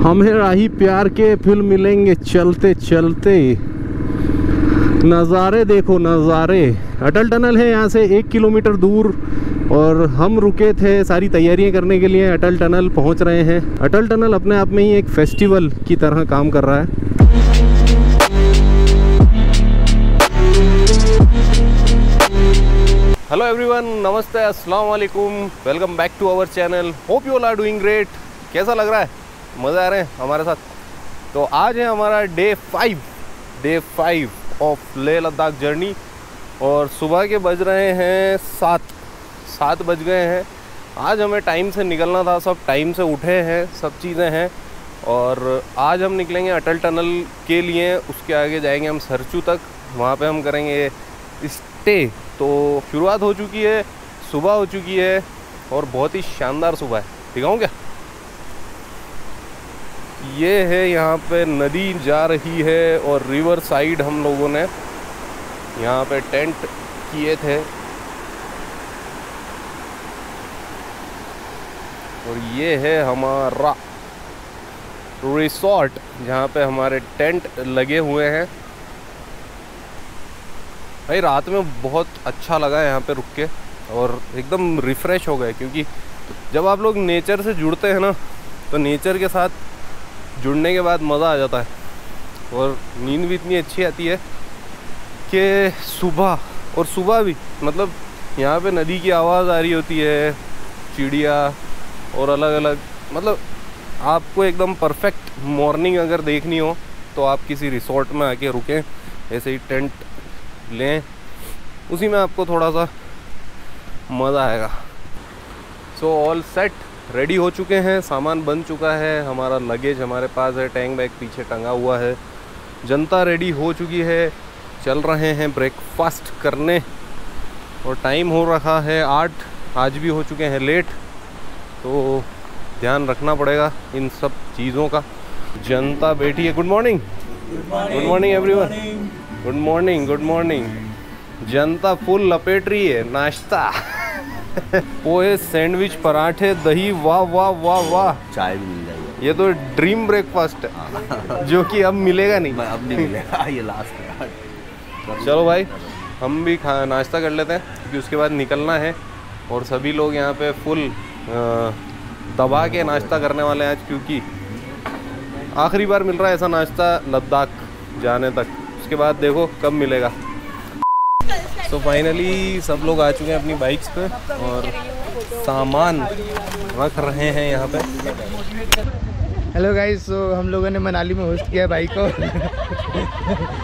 हमें राही प्यार के फिल्म मिलेंगे चलते चलते। नज़ारे देखो नज़ारे। अटल टनल है यहाँ से 1 किलोमीटर दूर और हम रुके थे सारी तैयारियां करने के लिए। अटल टनल पहुँच रहे हैं। अटल टनल अपने आप में ही एक फेस्टिवल की तरह काम कर रहा है। हेलो एवरीवन, नमस्ते, अस्सलाम वालेकुम, welcome back to our channel. Hope you all are doing great. कैसा लग रहा है? मज़ा आ रहे हैं हमारे साथ? तो आज है हमारा day 5 of Leh Ladakh journey और सुबह के बज रहे हैं 7 बज गए हैं। आज हमें टाइम से निकलना था, सब टाइम से उठे हैं, सब चीज़ें हैं। और आज हम निकलेंगे अटल टनल के लिए। उसके आगे जाएंगे हम सरचू तक, वहाँ पे हम करेंगे स्टे। तो शुरुआत हो चुकी है, सुबह हो चुकी है और बहुत ही शानदार सुबह है। दिखाऊं क्या? ये है, यहाँ पे नदी जा रही है और रिवर साइड हम लोगों ने यहाँ पे टेंट किए थे और ये है हमारा रिसोर्ट जहाँ पे हमारे टेंट लगे हुए हैं। भाई रात में बहुत अच्छा लगा यहाँ पे रुक के और एकदम रिफ़्रेश हो गए, क्योंकि जब आप लोग नेचर से जुड़ते हैं ना तो नेचर के साथ जुड़ने के बाद मज़ा आ जाता है और नींद भी इतनी अच्छी आती है कि सुबह भी मतलब यहाँ पे नदी की आवाज़ आ रही होती है, चिड़िया और अलग अलग, मतलब आपको एकदम परफेक्ट मॉर्निंग अगर देखनी हो तो आप किसी रिसोर्ट में आके रुकें, ऐसे ही टेंट लें, उसी में आपको थोड़ा सा मज़ा आएगा। सो ऑल सेट, रेडी हो चुके हैं, सामान बन चुका है, हमारा लगेज हमारे पास है, टैंक बैग पीछे टंगा हुआ है, जनता रेडी हो चुकी है, चल रहे हैं ब्रेकफास्ट करने और टाइम हो रहा है 8। आज भी हो चुके हैं लेट, तो ध्यान रखना पड़ेगा इन सब चीज़ों का। जनता बैठी है। Good morning everyone. Good morning. जनता फुल लपेट रही है नाश्ता। पोहे, सैंडविच, पराठे, दही, वाह वाह वाह वाह। चाय भी मिल जाएगी। ये तो ड्रीम ब्रेकफास्ट है जो कि अब मिलेगा नहीं। अब नहीं मिलेगा, ये लास्ट है। चलो भाई, हम भी नाश्ता कर लेते हैं क्योंकि उसके बाद निकलना है और सभी लोग यहाँ पे फुल दबा के नाश्ता करने वाले हैं आज, क्योंकि आखिरी बार मिल रहा है ऐसा नाश्ता लद्दाख जाने तक। उसके बाद देखो कब मिलेगा। तो फाइनली सब लोग आ चुके हैं अपनी बाइक्स पे और सामान रख रहे हैं यहाँ पे। हेलो गाइस, तो हम लोगों ने मनाली में होस्ट किया बाइक को।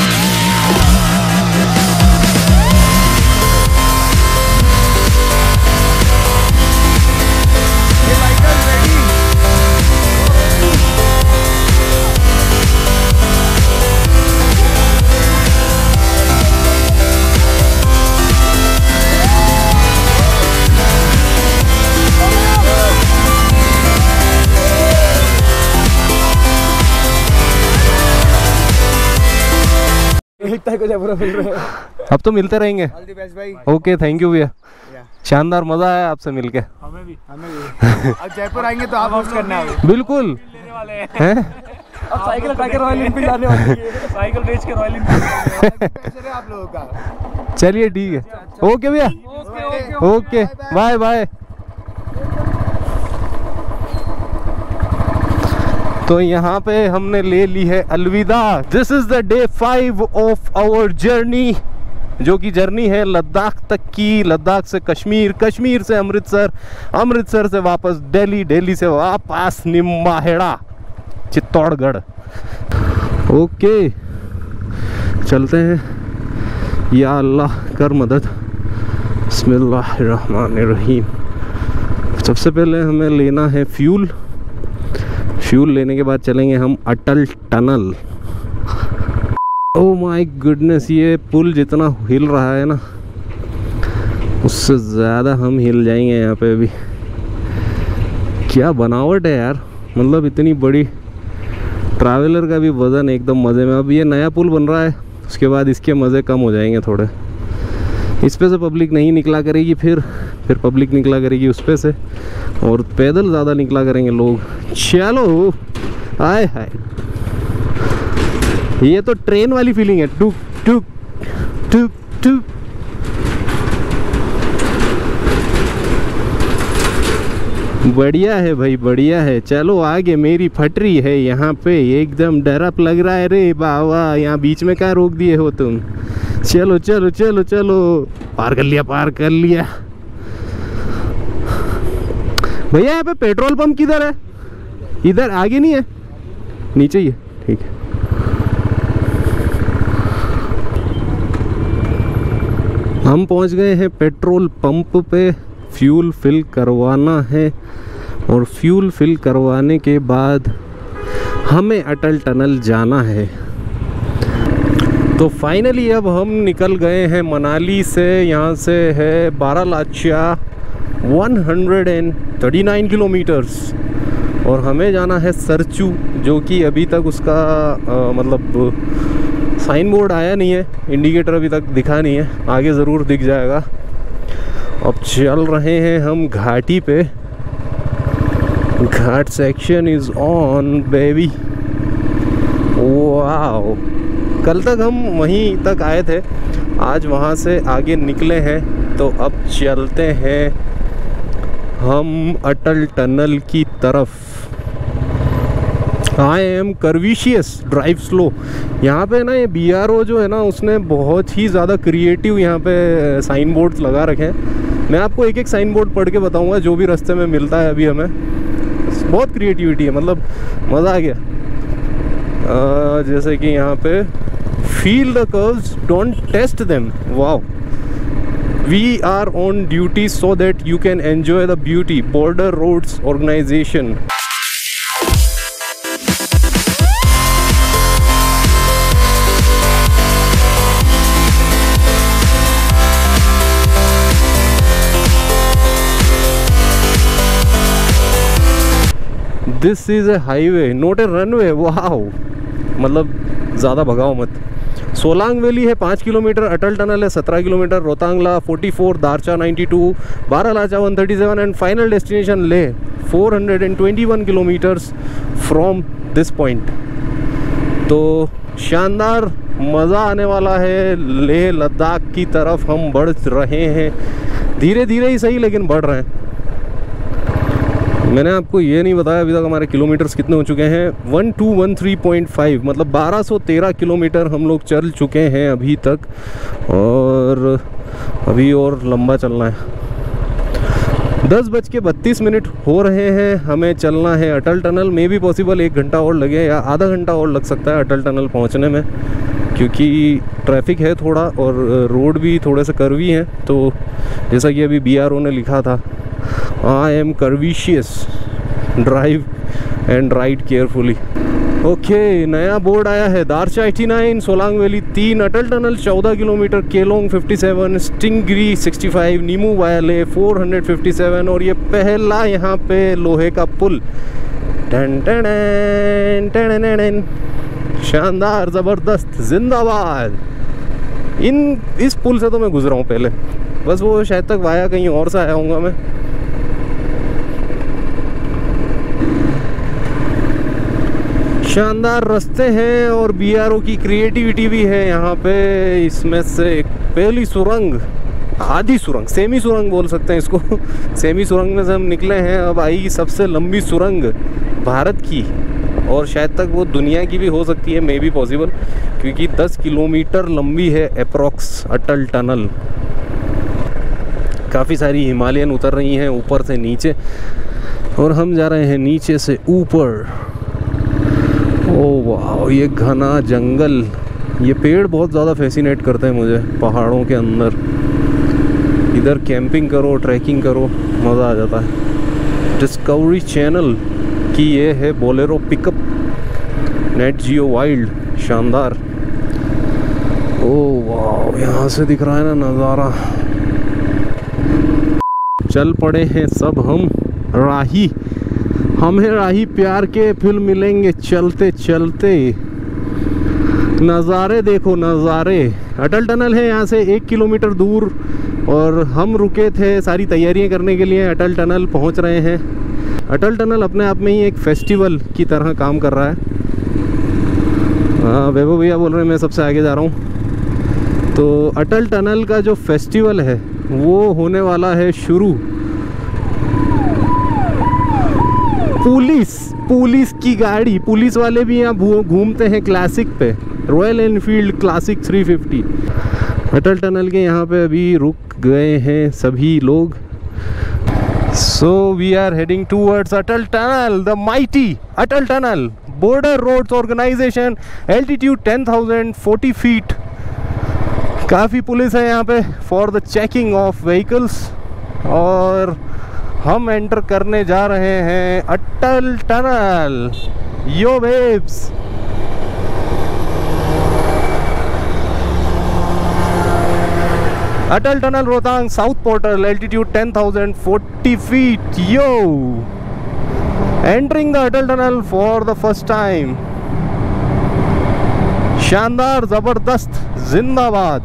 अब तो मिलते रहेंगे। ओके, थैंक यू भैया, शानदार मजा आया आपसे मिलके। हमें भी। अब जयपुर आएंगे तो आप होस्ट करना है। बिल्कुल हैं? अब साइकिल उठा के रॉयल एनफील्ड जाने वाली है। साइकिल बेच के रॉयल एनफील्ड आप लोगों का। चलिए ठीक है, ओके भैया, ओके, बाय बाय। तो यहाँ पे हमने ले ली है अलविदा। This is the day 5 of our journey, जो कि जर्नी है लद्दाख तक की। लद्दाख से कश्मीर, कश्मीर से अमृतसर, अमृतसर से वापस दिल्ली, दिल्ली से वापस निम्बाहेड़ा, चित्तौड़गढ़। ओके, चलते हैं। या अल्लाह कर मदद। बिस्मिल्लाहिर्रहमानिर्रहीम। सबसे पहले हमें लेना है फ्यूल लेने के बाद चलेंगे हम Atal tunnel. Oh my goodness, ये पुल जितना हिल रहा है ना उससे ज़्यादा हम हिल जाएंगे यहाँ पे अभी। क्या बनावट है यार, मतलब इतनी बड़ी ट्रैवलर का भी वज़न एकदम मज़े में। अब ये नया पुल बन रहा है, उसके बाद इसके मज़े कम हो जाएंगे थोड़े। इस पे से पब्लिक नहीं निकला करेगी, फिर फिर पब्लिक निकला करेगी उस पे से, और पैदल ज़्यादा निकला करेंगे लोग। चलो आए हाय, ये तो ट्रेन वाली फीलिंग है, टुक टुक टुक टुक। बढ़िया है भाई, बढ़िया है। चलो आगे मेरी फटरी है यहाँ पे, एकदम डरप लग रहा है रे बाबा, यहाँ बीच में क्या रोक दिए हो तुम। चलो चलो चलो चलो, पार कर लिया, पार कर लिया। भैया यहाँ पे पेट्रोल पंप किधर है? इधर आगे नहीं है, नीचे ही है, ठीक है। हम पहुंच गए हैं पेट्रोल पंप पे, फ्यूल फिल करवाना है, और फ्यूल फिल करवाने के बाद हमें अटल टनल जाना है। तो फाइनली अब हम निकल गए हैं मनाली से। यहाँ से है बारालाचा 139 किलोमीटर्स, और हमें जाना है सरचू, जो कि अभी तक उसका मतलब साइन बोर्ड आया नहीं है, इंडिकेटर अभी तक दिखा नहीं है, आगे ज़रूर दिख जाएगा। अब चल रहे हैं हम घाटी पे, ghat section is on baby. Wow, कल तक हम वहीं तक आए थे, आज वहाँ से आगे निकले हैं, तो अब चलते हैं हम अटल टनल की तरफ। I am curvaceous, drive slow. यहाँ पे ना ये BRO जो है ना, उसने बहुत ही ज़्यादा क्रिएटिव यहाँ पे साइन बोर्ड्स लगा रखे हैं। मैं आपको एक एक साइन बोर्ड पढ़ के बताऊँगा जो भी रास्ते में मिलता है अभी हमें। बहुत क्रिएटिविटी है, मतलब मज़ा आ गया। जैसे कि यहाँ पे feel the curves, don't test them. Wow, we are on duty so that you can enjoy the beauty, border roads organisation. This is a highway not a runway. Wow, मतलब ज़्यादा भगाओ मत। सोलांग वैली है 5 किलोमीटर, अटल tunnel है 17 kilometre, Rohtangla 44, Darcha 92, Baralacha 137 and final destination Leh 421 kilometres from this point. तो शानदार, मज़ा आने वाला है। लेह लद्दाख की तरफ हम बढ़ रहे हैं, धीरे धीरे ही सही लेकिन बढ़ रहे हैं। मैंने आपको ये नहीं बताया अभी तक हमारे किलोमीटर्स कितने हो चुके हैं। 1213.5, मतलब 1213 किलोमीटर हम लोग चल चुके हैं अभी तक, और अभी और लंबा चलना है। 10:32 हो रहे हैं, हमें चलना है अटल टनल। मे भी पॉसिबल 1 घंटा और लगे या आधा घंटा और लग सकता है अटल टनल पहुंचने में, क्योंकि ट्रैफिक है थोड़ा और रोड भी थोड़े से कर्वी हैं। तो जैसा कि अभी BRO ने लिखा था, आई am curvaceous, drive and ride carefully. Okay, नया बोर्ड आया है, दारचा 89, सोलांग वैली 3, अटल टनल 14 किलोमीटर, केलोंग 57, स्टिंगरी 65, नीमू वायले 457, और ये पहला यहाँ पे लोहे का पुल। टन टन टन टन, शानदार, ज़बरदस्त, जिंदाबाद। इस पुल से तो मैं गुजरा हूँ पहले, बस वो शायद तक वाया कहीं और से आया हूँगा मैं। शानदार रास्ते हैं और BRO की क्रिएटिविटी भी है यहाँ पे। इसमें से एक पहली सुरंग, आधी सुरंग, सेमी सुरंग बोल सकते हैं इसको सेमी सुरंग में से हम निकले हैं। अब आएगी सबसे लंबी सुरंग भारत की, और शायद तक वो दुनिया की भी हो सकती है, मे बी पॉसिबल, क्योंकि 10 किलोमीटर लंबी है अप्रॉक्स अटल टनल। काफ़ी सारी हिमालयन उतर रही हैं ऊपर से नीचे, और हम जा रहे हैं नीचे से ऊपर। ओह वाह, ये घना जंगल, ये पेड़ बहुत ज़्यादा फैसिनेट करते हैं मुझे पहाड़ों के अंदर। इधर कैंपिंग करो, ट्रैकिंग करो, मज़ा आ जाता है। डिस्कवरी चैनल की ये है Bolero pickup, Nat Geo Wild, शानदार। ओह वाह, यहाँ से दिख रहा है ना नज़ारा। चल पड़े हैं सब हम राही, हम हैं राही प्यार के, फिर मिलेंगे चलते चलते। नज़ारे देखो, नज़ारे। अटल टनल है यहाँ से 1 किलोमीटर दूर, और हम रुके थे सारी तैयारियां करने के लिए। अटल टनल पहुंच रहे हैं। अटल टनल अपने आप में ही एक फेस्टिवल की तरह काम कर रहा है। वैभव भैया बोल रहे हैं मैं सबसे आगे जा रहा हूँ। तो अटल टनल का जो फेस्टिवल है वो होने वाला है शुरू। पुलिस की गाड़ी, पुलिस वाले भी यहाँ घूमते हैं क्लासिक पे, Royal Enfield classic 350। Atal tunnel के यहाँ पे अभी रुक गए हैं सभी लोग। So we are heading towards Atal tunnel, the mighty Atal tunnel, border roads organisation, altitude 10,040 feet. काफ़ी पुलिस है यहाँ पे for the checking of vehicles. और हम एंटर करने जा रहे हैं Atal tunnel. Yo babes, Atal tunnel Rohtang south portal, altitude 10,040 feet. Yo entering the Atal tunnel for the first time. शानदार, जबरदस्त, जिंदाबाद।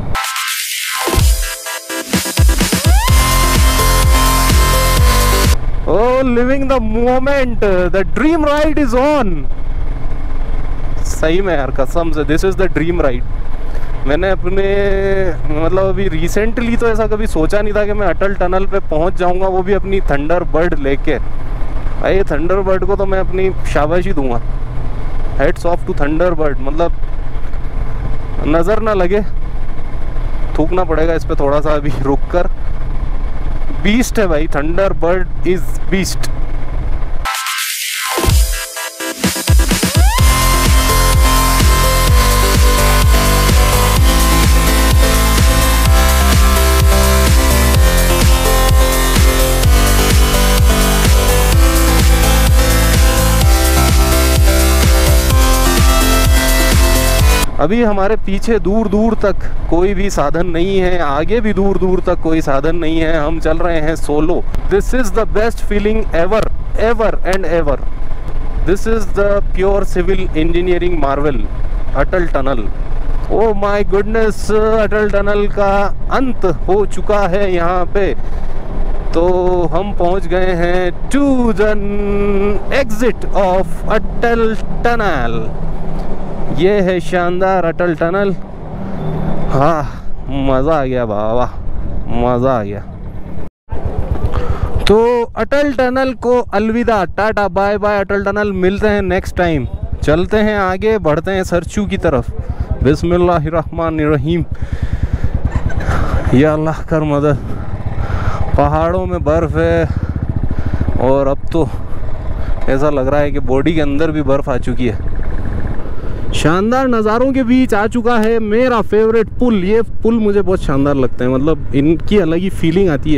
Oh, living the moment, the dream ride is on। सही में यार, कसम से this is the dream ride. मैंने अपने मतलब अभी रिसेंटली तो ऐसा कभी सोचा नहीं था कि मैं अटल टनल पे पहुंच जाऊंगा, वो भी अपनी थंडरबर्ड लेके। भाई थंडरबर्ड को तो मैं अपनी शाबाशी दूंगा, हेड्स ऑफ टू थंडरबर्ड। मतलब नज़र ना लगे, थूकना पड़ेगा इस पे थोड़ा सा अभी रुक कर। बीस्ट है भाई, थंडरबर्ड इज बीस्ट। अभी हमारे पीछे दूर दूर तक कोई भी साधन नहीं है, आगे भी दूर दूर तक कोई साधन नहीं है। हम चल रहे हैं solo. This is the best feeling ever ever and ever. This is the pure civil engineering marvel, Atal tunnel. Oh my goodness, Atal tunnel का अंत हो चुका है यहाँ पे। तो हम पहुँच गए हैं to the exit of Atal tunnel. ये है शानदार अटल टनल। हाँ, मज़ा आ गया बाबा, मज़ा आ गया। तो अटल टनल को अलविदा, tata bye bye Atal tunnel. मिलते हैं नेक्स्ट टाइम। चलते हैं आगे, बढ़ते हैं सरचू की तरफ। बिस्मिल्लाहिर्रहमानिर्रहीम। या अल्लाह कर मदद। पहाड़ों में बर्फ़ है और अब तो ऐसा लग रहा है कि बॉडी के अंदर भी बर्फ़ आ चुकी है। शानदार नज़ारों के बीच आ चुका है मेरा फेवरेट पुल। ये पुल मुझे बहुत शानदार लगता है, मतलब इनकी अलग ही फीलिंग आती है।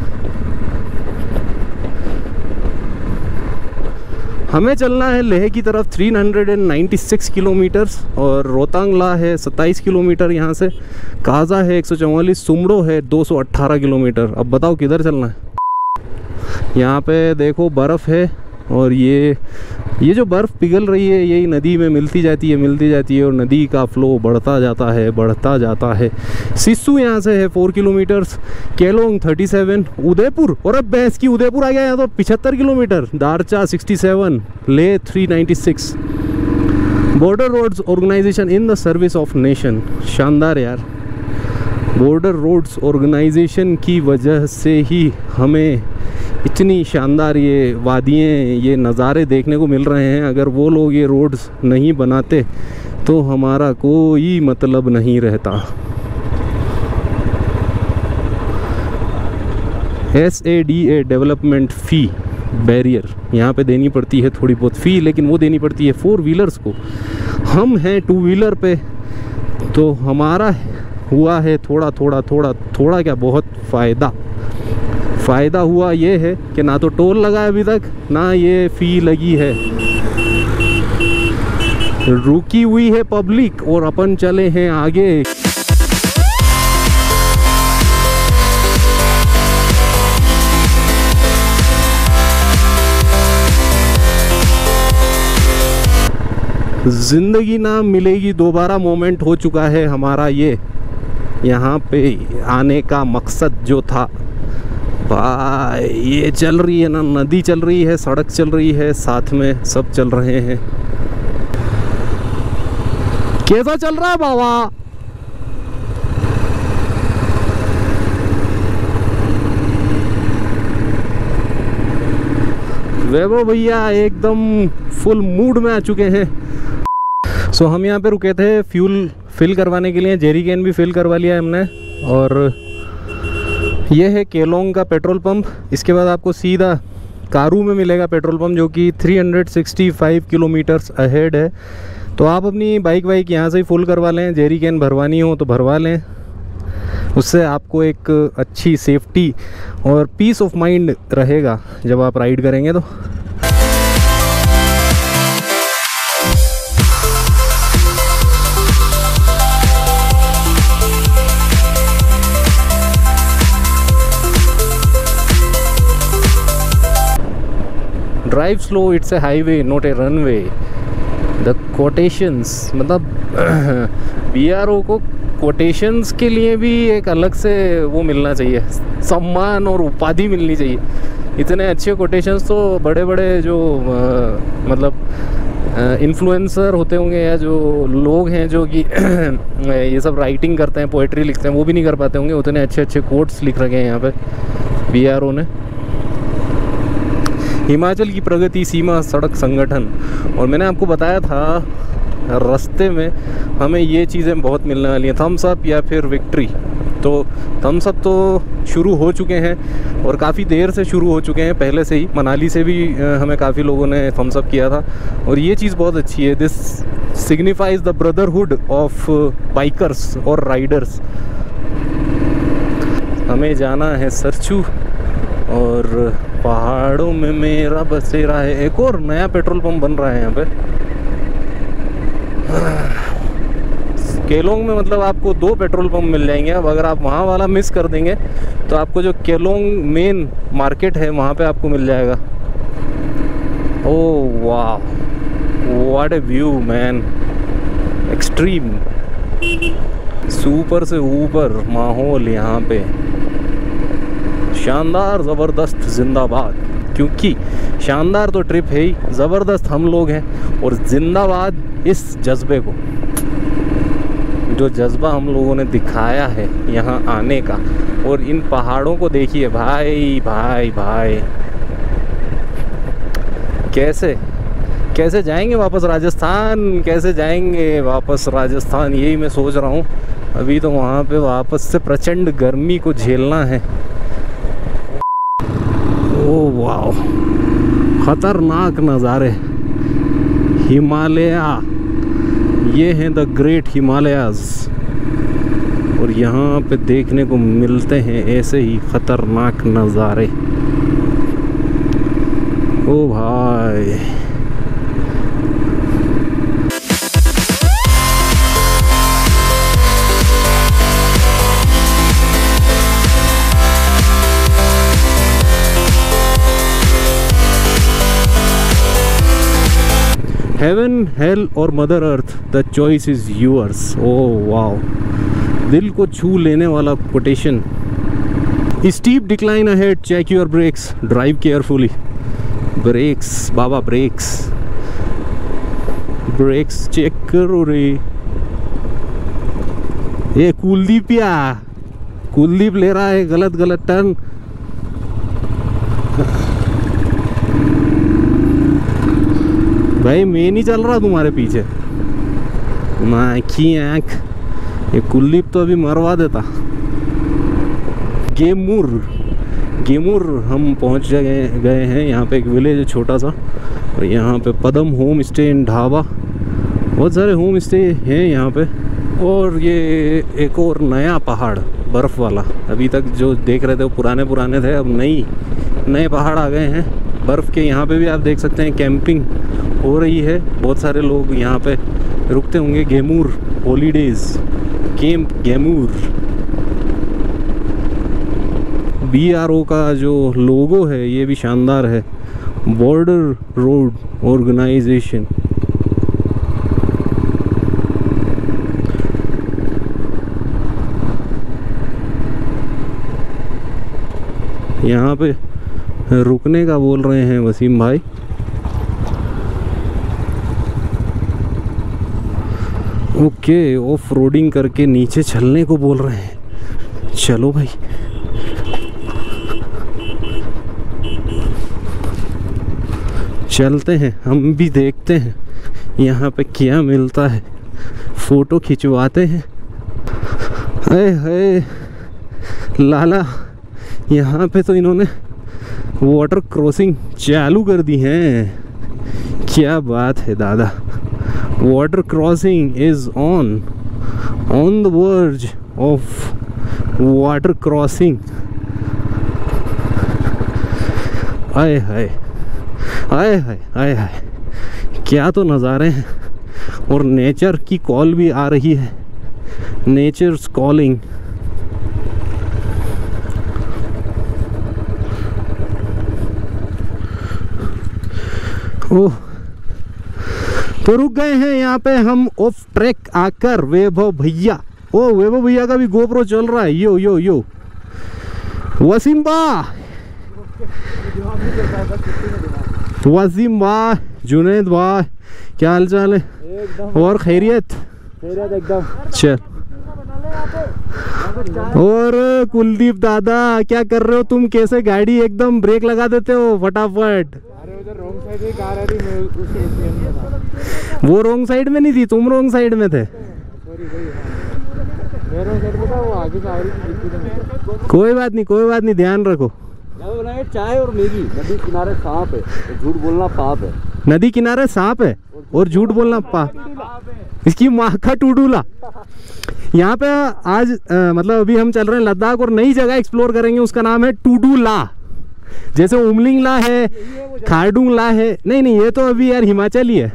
हमें चलना है लेह की तरफ 396 किलोमीटर्स, और रोहतांग ला है 27 किलोमीटर यहाँ से, काजा है 144, सुमड़ो है 218 किलोमीटर। अब बताओ किधर चलना है। यहाँ पे देखो बर्फ़ है, और ये जो बर्फ़ पिघल रही है यही नदी में मिलती जाती है और नदी का फ़्लो बढ़ता जाता है। सिस्सू यहाँ से है 4 किलोमीटर्स, केलोंग 37, उदयपुर, और अब भैंस की उदयपुर आ गया यहाँ तो 75 kilometre, Darcha 67, Leh 396। Border roads organisation in the service of nation. शानदार यार, बॉर्डर रोड्स ऑर्गेनाइजेशन की वजह से ही हमें इतनी शानदार ये वादियाँ, ये नज़ारे देखने को मिल रहे हैं। अगर वो लोग ये रोड्स नहीं बनाते तो हमारा कोई मतलब नहीं रहता। SADA डेवलपमेंट फ़ी बैरियर यहाँ पे देनी पड़ती है, थोड़ी बहुत फ़ी, लेकिन वो देनी पड़ती है 4 व्हीलर्स को। हम हैं 2 व्हीलर पे, तो हमारा हुआ है थोड़ा क्या बहुत फ़ायदा हुआ ये है कि ना तो टोल लगा है अभी तक, ना ये फ़ी लगी है। रुकी हुई है पब्लिक और अपन चले हैं आगे। ज़िंदगी ना मिलेगी दोबारा मोमेंट हो चुका है हमारा ये। यहाँ पे आने का मकसद जो था भाई, ये चल रही है ना, नदी चल रही है, सड़क चल रही है, साथ में सब चल रहे हैं। कैसा चल रहा है बाबा? वैभव भैया एकदम फुल मूड में आ चुके हैं। सो हम यहाँ पे रुके थे फ्यूल फिल करवाने के लिए, जेरी कैन भी फिल करवा लिया हमने। और ये है केलोंग का पेट्रोल पंप। इसके बाद आपको सीधा कारू में मिलेगा पेट्रोल पंप, जो कि 365 किलोमीटर्स अहेड है। तो आप अपनी बाइक यहाँ से ही फुल करवा लें, जेरी कैन भरवानी हो तो भरवा लें। उससे आपको एक अच्छी सेफ्टी और पीस ऑफ माइंड रहेगा जब आप राइड करेंगे। तो drive slow, it's a highway not a runway. The quotations, मतलब BRO को कोटेशंस के लिए भी एक अलग से वो मिलना चाहिए, सम्मान और उपाधि मिलनी चाहिए। इतने अच्छे कोटेशंस तो बड़े बड़े जो मतलब इन्फ्लुएंसर होते होंगे या जो लोग हैं जो कि ये सब राइटिंग करते हैं, पोएट्री लिखते हैं, वो भी नहीं कर पाते होंगे। उतने अच्छे अच्छे कोट्स लिख रखे हैं यहाँ पे BRO ने। हिमाचल की प्रगति सीमा सड़क संगठन। और मैंने आपको बताया था रास्ते में हमें ये चीज़ें बहुत मिलने वाली हैं, थम्स अप या फिर विक्ट्री। तो थम्स अप तो शुरू हो चुके हैं और काफ़ी देर से शुरू हो चुके हैं, पहले से ही। मनाली से भी हमें काफ़ी लोगों ने थम्स अप किया था और ये चीज़ बहुत अच्छी है। This signifies the brotherhood of bikers और राइडर्स। हमें जाना है सरचू और पहाड़ों में मेरा बसेरा है। एक और नया पेट्रोल पंप बन रहा है यहाँ पे केलोंग में। मतलब आपको 2 पेट्रोल पंप मिल जाएंगे। अब अगर आप वहाँ वाला मिस कर देंगे तो आपको जो केलोंग मेन मार्केट है वहाँ पे आपको मिल जाएगा। ओह वाह, what a view man, extreme, super से ऊपर माहौल यहाँ पे, शानदार, ज़बरदस्त, जिंदाबाद। क्योंकि शानदार तो ट्रिप है ही, ज़बरदस्त हम लोग हैं और जिंदाबाद इस जज्बे को, जो जज्बा हम लोगों ने दिखाया है यहाँ आने का। और इन पहाड़ों को देखिए भाई भाई भाई, कैसे कैसे जाएंगे वापस राजस्थान, कैसे जाएंगे वापस राजस्थान, यही मैं सोच रहा हूँ। अभी तो वहाँ पे वापस से प्रचंड गर्मी को झेलना है। ओह वाह, खतरनाक नज़ारे, हिमालय, ये हैं द ग्रेट हिमालयाज़। और यहाँ पे देखने को मिलते हैं ऐसे ही खतरनाक नज़ारे। ओ भाई, हेवन, हेल और mother earth, the choice is yours. Oh wow, दिल को छू लेने वाला quotation. Steep decline ahead, check your brakes, drive carefully. Brakes बाबा, ब्रेक्स ब्रेक्स चेक करो रे। ये कुलदीप या कुलदीप ले रहा है गलत गलत टर्न। भाई मैं नहीं चल रहा तुम्हारे पीछे, माखी आँख, ये कुलदीप तो अभी मरवा देता। गेमुर हम पहुंच गए हैं। यहाँ पे एक विलेज है छोटा सा, और यहाँ पे Padam home stay and dhaba, बहुत सारे होम स्टे हैं यहाँ पे। और ये एक और नया पहाड़ बर्फ़ वाला, अभी तक जो देख रहे थे वो पुराने थे, अब नए पहाड़ आ गए हैं बर्फ़ के। यहाँ पे भी आप देख सकते हैं कैंपिंग हो रही है, बहुत सारे लोग यहाँ पे रुकते होंगे। Gemur holidays camp Gemur. BRO का जो लोगो है ये भी शानदार है, बॉर्डर रोड ऑर्गेनाइजेशन। यहाँ पे रुकने का बोल रहे हैं वसीम भाई। ओके, ऑफ रोडिंग करके नीचे चलने को बोल रहे हैं। चलो भाई, चलते हैं, हम भी देखते हैं यहाँ पे क्या मिलता है, फोटो खिंचवाते हैं। अरे है लाला, यहाँ पे तो इन्होंने वाटर क्रॉसिंग चालू कर दी है। क्या बात है दादा, water crossing is on the verge of water crossing. आए हाय आए हाय आए हाय, क्या तो नज़ारे हैं। और नेचर की कॉल भी आ रही है, नेचर्स कॉलिंग। ओह, तो रुक गए हैं यहाँ पे हम ऑफ ट्रैक आकर। वैभव भैया, ओ वैभव भैया का भी गोप्रो चल रहा है। यो यो यो वसीम भाई, जुनैद भाई, क्या हाल चाल है? और खैरियत? एकदम। चल, और कुलदीप दादा क्या कर रहे हो तुम? कैसे गाड़ी एकदम ब्रेक लगा देते हो फटाफट? वो रोंग साइड में नहीं थी, तुम रोंग साइड में थे। कोई बात नहीं, कोई बात नहीं, ध्यान रखो। चाय और मैगी, नदी किनारे सांप है, झूठ बोलना पाप है। नदी किनारे सांप है और झूठ बोलना पाप। इसकी माँ का टूडूला। यहाँ पे आज मतलब अभी हम चल रहे हैं लद्दाख और नई जगह एक्सप्लोर करेंगे, उसका नाम है टूडूला। जैसे उमलिंग ला है, खारडुंग ला है। नहीं नहीं, ये तो अभी यार हिमाचल ही है।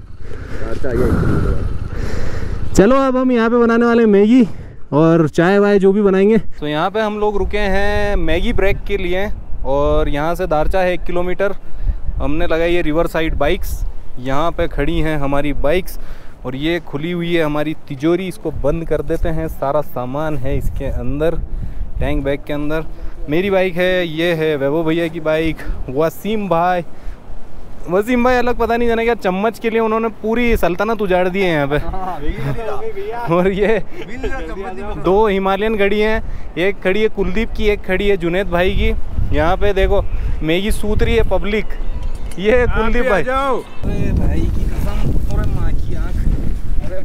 चलो अब हम यहाँ पे बनाने वाले मैगी और चाय वाय जो भी बनाएंगे। तो यहाँ पे हम लोग रुके हैं मैगी ब्रेक के लिए, और यहाँ से दारचा है 1 किलोमीटर। हमने लगाई है रिवर साइड बाइक्स। यहाँ पे खड़ी हैं हमारी बाइक्स, और ये खुली हुई है हमारी तिजोरी। इसको बंद कर देते हैं, सारा सामान है इसके अंदर, टैंक बैग के अंदर। मेरी बाइक है, ये है वैभव भैया की बाइक। वसीम भाई अलग पता नहीं जाने क्या चम्मच के लिए उन्होंने पूरी सल्तनत उजाड़ दी है यहाँ पे। और ये 2 हिमालयन खड़ी हैं, एक खड़ी है कुलदीप की, एक खड़ी है जुनैद भाई की। यहाँ पे देखो मैगी सूत रही है पब्लिक। ये है कुलदीप भाई। अरे भाई की कसम, और माँ की आँख, अरे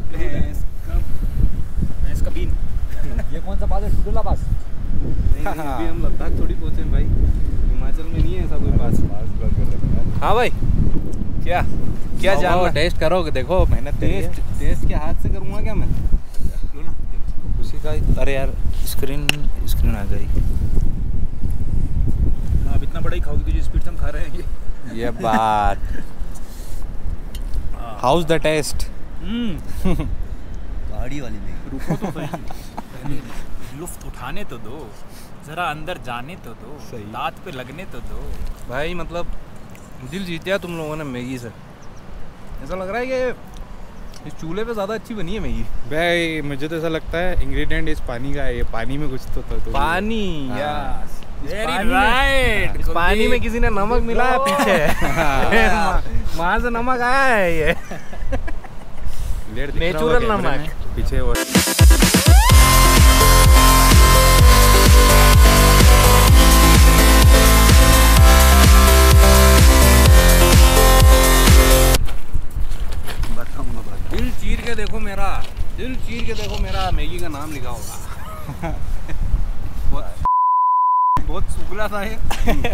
भैंस का बीन। ये कौन सा पास है? टूडूला पास? नहीं, अभी हम लद्दाख थोड़ी पहुँचे भाई, हिमाचल में नहीं है ऐसा कोई पास। हाँ भाई, क्या क्या जानना? टेस्ट करोगे? देखो मेहनत टेस्ट के हाथ से करूँगा क्या मैं? लो ना उसी का। अरे यार स्क्रीन आ गई। आप इतना बड़ा ही खाओगे जो स्पीड से हम खा रहे हैं ये बात। How's the test? गाड़ी वाली नहीं। रुको तो सही, लुफ्त उठाने तो दो, जरा अंदर जाने तो दो, दांत पे लगने तो दो। भाई मतलब दिल जीत दिया तुम लोगों ने मैगी से। ऐसा लग रहा है कि इस चूल्हे पे ज़्यादा अच्छी बनी है मैगी। भाई मुझे तो ऐसा लगता है इंग्रेडिएंट इस पानी का है। ये पानी में कुछ तो पानी। Yes, right. इस पानी में किसी ने नमक मिलाया पीछे। वहाँ से नमक आया है ये, नेचुरल नमक पीछे। वो दिल चीर के देखो मेरा, दिल चीर के देखो मेरा, मैगी का नाम लिखा होगा। बहुत सुगला था ये।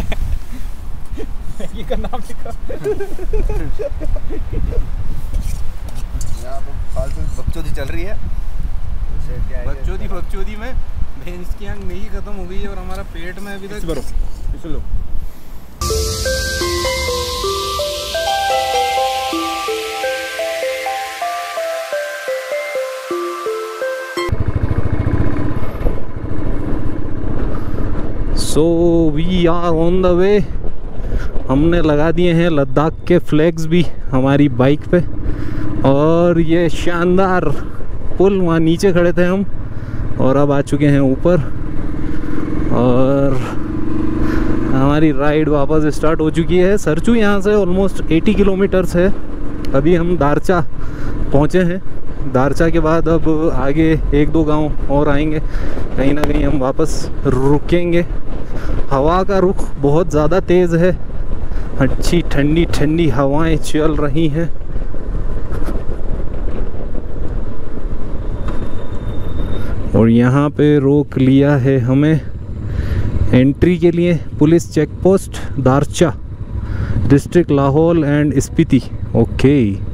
मैगी का नाम लिखा। यहाँ पर फालतू बकचोदी चल रही है। बकचोदी में भैंस की आँख मैगी खत्म हो गई है और हमारा पेट में अभी तक। लो so we are on the way. हमने लगा दिए हैं लद्दाख के फ्लैग्स भी हमारी बाइक पे, और ये शानदार पुल, वहाँ नीचे खड़े थे हम और अब आ चुके हैं ऊपर। और हमारी राइड वापस स्टार्ट हो चुकी है। सरचू यहाँ से ऑलमोस्ट 80 किलोमीटर्स है। अभी हम दारचा पहुँचे हैं। दारचा के बाद अब आगे 1-2 गांव और आएंगे, कहीं ना कहीं हम वापस रुकेंगे। हवा का रुख बहुत ज़्यादा तेज़ है, अच्छी ठंडी ठंडी हवाएं चल रही हैं। और यहाँ पे रोक लिया है हमें एंट्री के लिए police check post Darcha, district Lahaul and Spiti. Okay,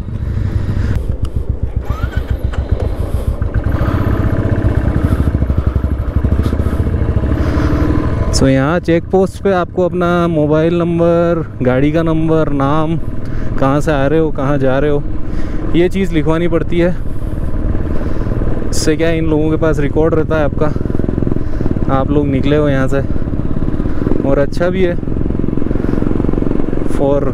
so यहाँ चेक पोस्ट पे आपको अपना मोबाइल नंबर, गाड़ी का नंबर, नाम, कहाँ से आ रहे हो, कहाँ जा रहे हो, ये चीज़ लिखवानी पड़ती है। इससे क्या इन लोगों के पास रिकॉर्ड रहता है आपका, आप लोग निकले हो यहाँ से। और अच्छा भी है फॉर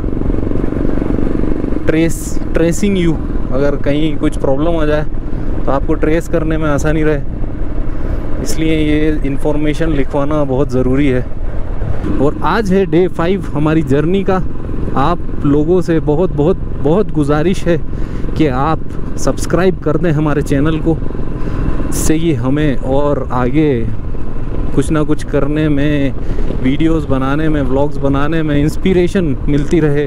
ट्रेसिंग यू। अगर कहीं कुछ प्रॉब्लम हो जाए तो आपको ट्रेस करने में आसानी रहे, इसलिए ये इन्फॉर्मेशन लिखवाना बहुत ज़रूरी है। और आज है डे 5 हमारी जर्नी का। आप लोगों से बहुत बहुत बहुत गुजारिश है कि आप सब्सक्राइब कर दें हमारे चैनल को, इससे ये हमें और आगे कुछ ना कुछ करने में, वीडियोस बनाने में, व्लॉग्स बनाने में इंस्पिरेशन मिलती रहे।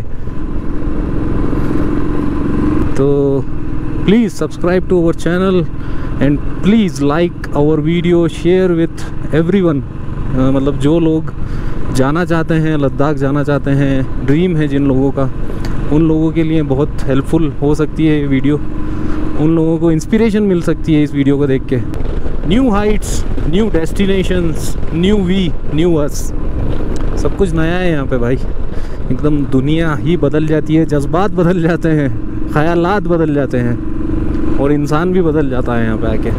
तो please subscribe to our channel and please like our video, share with everyone. मतलब जो लोग जाना चाहते हैं, लद्दाख जाना चाहते हैं, ड्रीम है जिन लोगों का, उन लोगों के लिए बहुत हेल्पफुल हो सकती है ये वीडियो। उन लोगों को इंस्पिरेशन मिल सकती है इस वीडियो को देख के। New heights, new destinations, new we, new us, सब कुछ नया है यहाँ पे भाई। एकदम दुनिया ही बदल जाती है, जज्बात बदल जाते हैं, ख्यालात बदल जाते हैं और इंसान भी बदल जाता है यहाँ पे आके।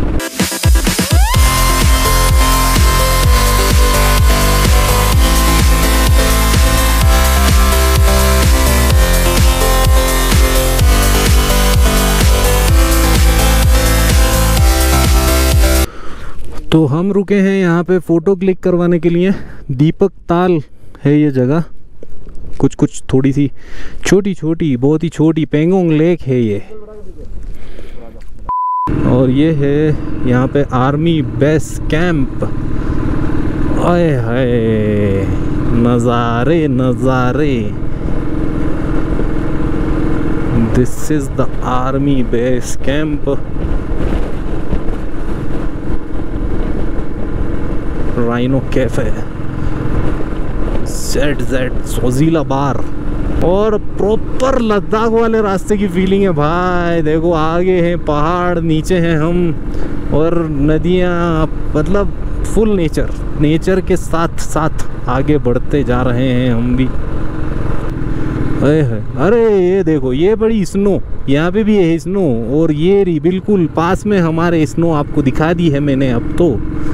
तो हम रुके हैं यहाँ पे फ़ोटो क्लिक करवाने के लिए। दीपक ताल है ये जगह, कुछ थोड़ी सी छोटी बहुत ही छोटी पेंगोंग लेक है ये। और ये है यहाँ पे आर्मी बेस कैंप। आए हाय, नज़ारे नज़ारे। This is the army base camp. Rhino cafe, ZZ Zojila bar. और प्रॉपर लद्दाख वाले रास्ते की फीलिंग है भाई। देखो आगे हैं पहाड़, नीचे हैं हम और नदियाँ, मतलब फुल नेचर के साथ साथ आगे बढ़ते जा रहे हैं हम भी। अरे ये देखो, ये बड़ी स्नो, यहाँ पे भी है स्नो। और ये रही बिल्कुल पास में हमारे स्नो, आपको दिखा दी है मैंने अब तो।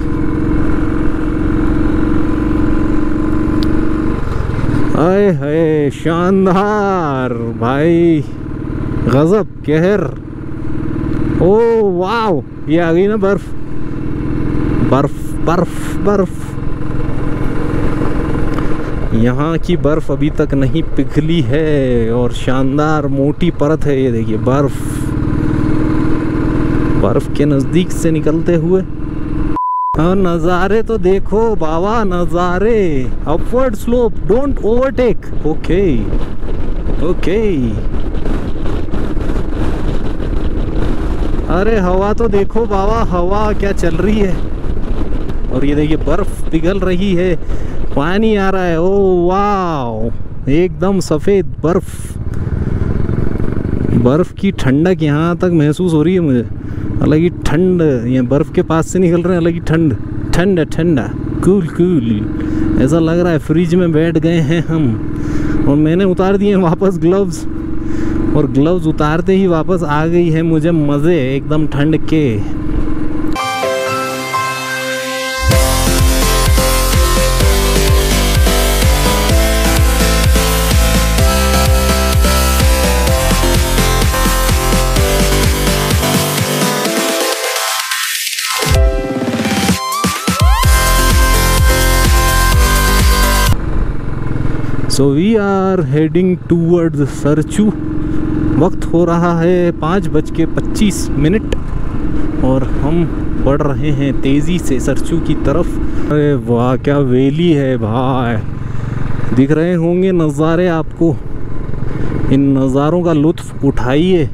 आए हाय, शानदार भाई, गजब, कहर। ओ वाव, ये आ गई ना बर्फ बर्फ बर्फ बर्फ। यहाँ की बर्फ अभी तक नहीं पिघली है और शानदार मोटी परत है। ये देखिए बर्फ के नज़दीक से निकलते हुए। हाँ, नज़ारे तो देखो बाबा, नज़ारे। Upward slope, don't overtake. Okay. अरे हवा तो देखो बाबा, हवा क्या चल रही है। और ये देखिए बर्फ पिघल रही है, पानी आ रहा है। ओ वाह, एकदम सफ़ेद बर्फ की ठंडक यहाँ तक महसूस हो रही है मुझे। अलग ही ठंड, ये बर्फ के पास से निकल रहे हैं, अलग ही ठंडा कूल। ऐसा लग रहा है फ्रिज में बैठ गए हैं हम। और मैंने उतार दिए वापस ग्लव्स, और ग्लव्स उतारते ही वापस आ गई है मुझे मज़े एकदम ठंड के। So we are heading towards Sarchu. वक्त हो रहा है 5:25 और हम बढ़ रहे हैं तेज़ी से सरचू की तरफ। अरे वाह क्या वैली है भाई, दिख रहे होंगे नज़ारे आपको, इन नज़ारों का लुत्फ़ उठाइए।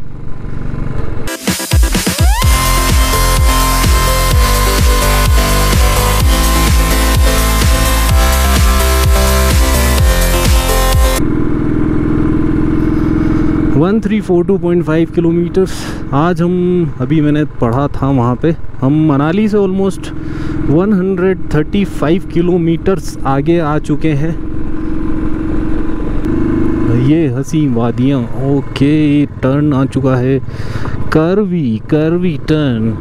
One 342.5 kilometres. आज हम अभी मैंने पढ़ा था वहाँ पे हम मनाली से ऑलमोस्ट 135 किलोमीटर्स आगे आ चुके हैं। ये हसी वादियाँ। ओके टर्न आ चुका है, कर्वी टर्न।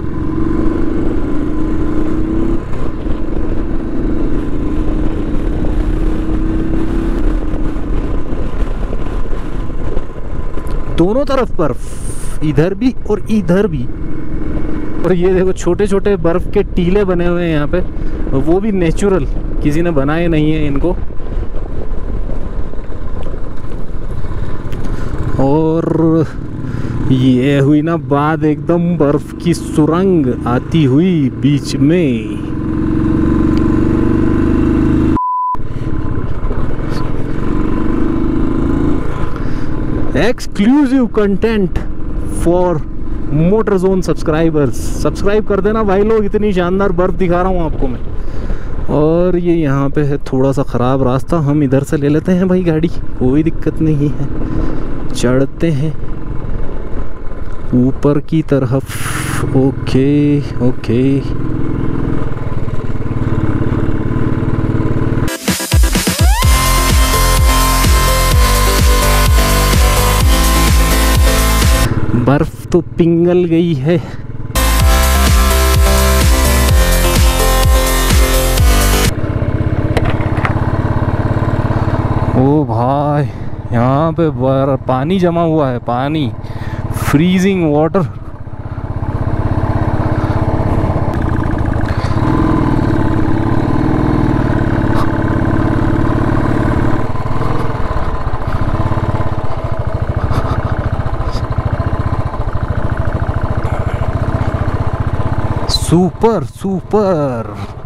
दोनों तरफ बर्फ, इधर भी और इधर भी। और ये देखो छोटे छोटे बर्फ के टीले बने हुए हैं यहाँ पे, वो भी नेचुरल, किसी ने बनाए नहीं है इनको। और ये हुई ना बात एकदम बर्फ की सुरंग आती हुई बीच में। Exclusive content for Motor Zone subscribers. Subscribe कर देना भाई लोग, इतनी शानदार बर्फ दिखा रहा हूँ आपको मैं। और ये यहाँ पे है थोड़ा सा ख़राब रास्ता, हम इधर से ले लेते हैं भाई गाड़ी, कोई दिक्कत नहीं है। चढ़ते हैं ऊपर की तरफ। ओके ओके बर्फ तो पिघल गई है। ओ भाई यहाँ पे पानी जमा हुआ है, पानी, freezing water. Super super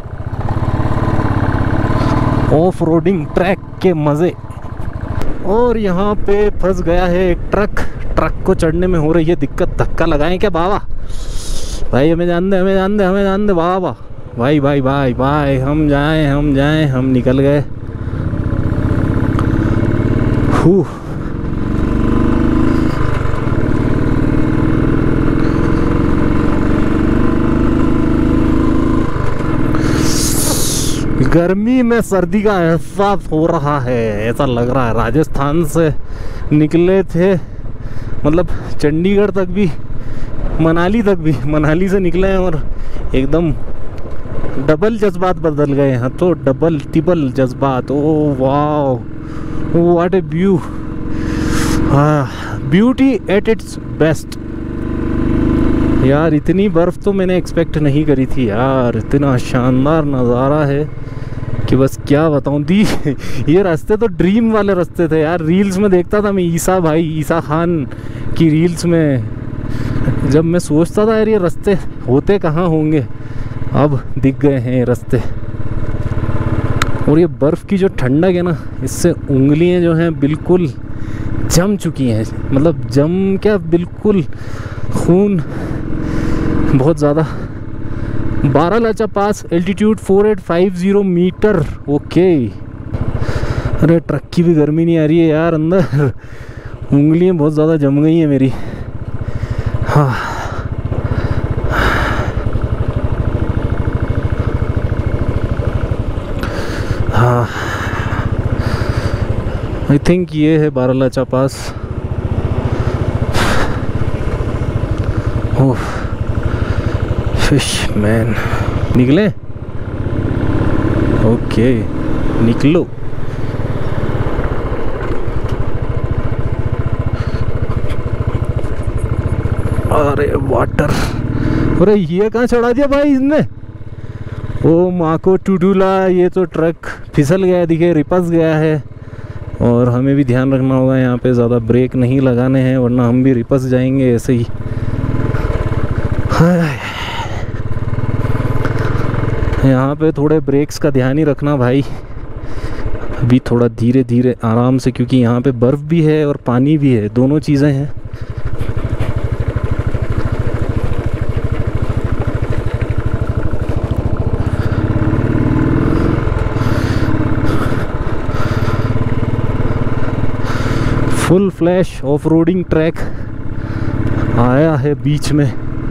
off roading track के मज़े। और यहाँ पे फंस गया है एक ट्रक को चढ़ने में हो रही है दिक्कत। धक्का लगाएं क्या बाबा? भाई हमें जान दे बाबा। भाई हम जाएं, हम निकल गए। गर्मी में सर्दी का एहसास हो रहा है, ऐसा लग रहा है। राजस्थान से निकले थे, मतलब चंडीगढ़ तक भी, मनाली तक भी, मनाली से निकले हैं और एकदम डबल जज्बात बदल गए हैं। तो डबल ट्रिपल जज्बात। ओ वाह, what a view, beauty at its best. यार इतनी बर्फ़ तो मैंने एक्सपेक्ट नहीं करी थी यार, इतना शानदार नज़ारा है कि बस क्या बताऊँ। ये रास्ते तो ड्रीम वाले रास्ते थे यार। रील्स में देखता था मैं, ईसा खान की रील्स में, जब मैं सोचता था यार ये रास्ते होते कहाँ होंगे, अब दिख गए हैं ये रास्ते। और ये बर्फ़ की जो ठंडक है ना, इससे उंगलियां जो हैं बिल्कुल जम चुकी हैं, मतलब जम क्या, बिल्कुल खून बहुत ज़्यादा। Baralacha pass, altitude 4850 metre. Okay. अरे ट्रक की भी गर्मी नहीं आ रही है यार, अंदर उंगलियां बहुत ज़्यादा जम गई हैं मेरी। हाँ हाँ, आई थिंक ये है बारालाचा पास। ओह फिशमैन, निकले? ओके निकलो। अरे वाटर, अरे ये कहाँ चढ़ा दिया भाई इसने? ओ माँ को टूडूला, ये तो ट्रक फिसल गया, दिखे रिपस गया है। और हमें भी ध्यान रखना होगा यहाँ पे ज़्यादा ब्रेक नहीं लगाने हैं, वरना हम भी रिपस जाएंगे ऐसे ही। यहाँ पे थोड़े ब्रेक्स का ध्यान ही रखना भाई, अभी थोड़ा धीरे धीरे आराम से, क्योंकि यहाँ पे बर्फ़ भी है और पानी भी है, दोनों चीज़ें हैं। Full flash off roading track आया है बीच में।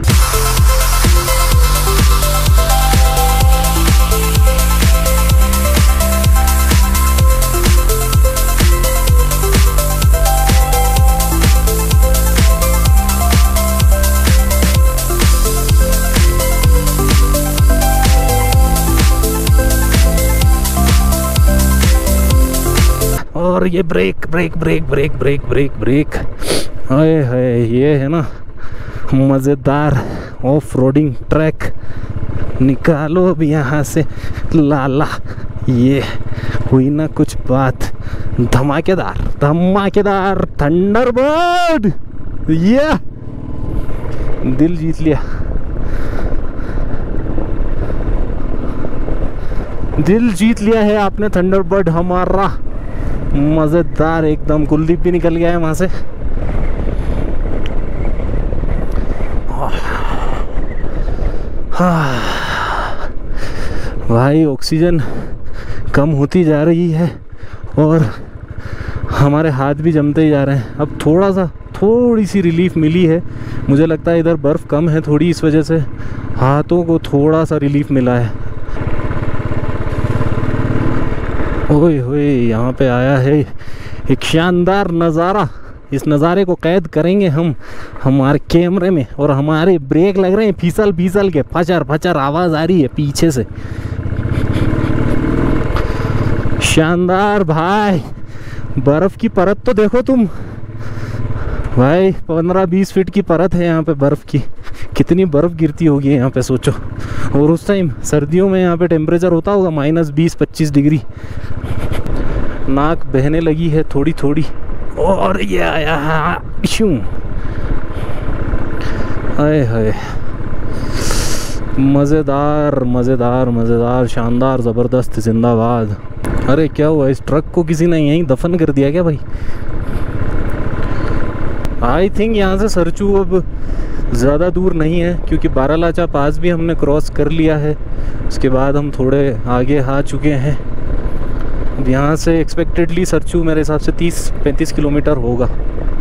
और ये brake brake brake brake brake brake brake, हाय हाय, ये है ना मज़ेदार ऑफ रोडिंग ट्रैक। निकालो अब यहाँ से लाला, ये हुई ना कुछ बात। धमाकेदार धमाकेदार थंडरबर्ड, ये दिल जीत लिया, दिल जीत लिया है आपने थंडरबर्ड हमारा। मज़ेदार एकदम। कुलदीप भी निकल गया है वहाँ से। भाई ऑक्सीजन कम होती जा रही है और हमारे हाथ भी जमते ही जा रहे हैं। अब थोड़ी सी रिलीफ मिली है, मुझे लगता है इधर बर्फ़ कम है थोड़ी, इस वजह से हाथों को थोड़ा सा रिलीफ मिला है। ओए होए, यहाँ पे आया है एक शानदार नज़ारा। इस नज़ारे को कैद करेंगे हम हमारे कैमरे में, और हमारे ब्रेक लग रहे हैं फिसल फिसल के, फचर फचर आवाज़ आ रही है पीछे से। शानदार भाई, बर्फ़ की परत तो देखो तुम भाई, 15-20 फीट की परत है यहाँ पे बर्फ़ की। कितनी बर्फ़ गिरती होगी यहाँ पे सोचो। और उस टाइम सर्दियों में यहाँ पे टेम्परेचर होता होगा -20-25 डिग्री। नाक बहने लगी है थोड़ी थोड़ी। और ये आया शू, आए हाय, मज़ेदार मज़ेदार मज़ेदार, शानदार, ज़बरदस्त, जिंदाबाद। अरे क्या हुआ, इस ट्रक को किसी ने यहीं दफन कर दिया क्या भाई? आई थिंक यहाँ से सरचू अब ज़्यादा दूर नहीं है, क्योंकि बारालाचा पास भी हमने क्रॉस कर लिया है। उसके बाद हम थोड़े आगे आ चुके हैं। अब यहाँ से एक्सपेक्टेडली सरचू मेरे हिसाब से 30-35 किलोमीटर होगा।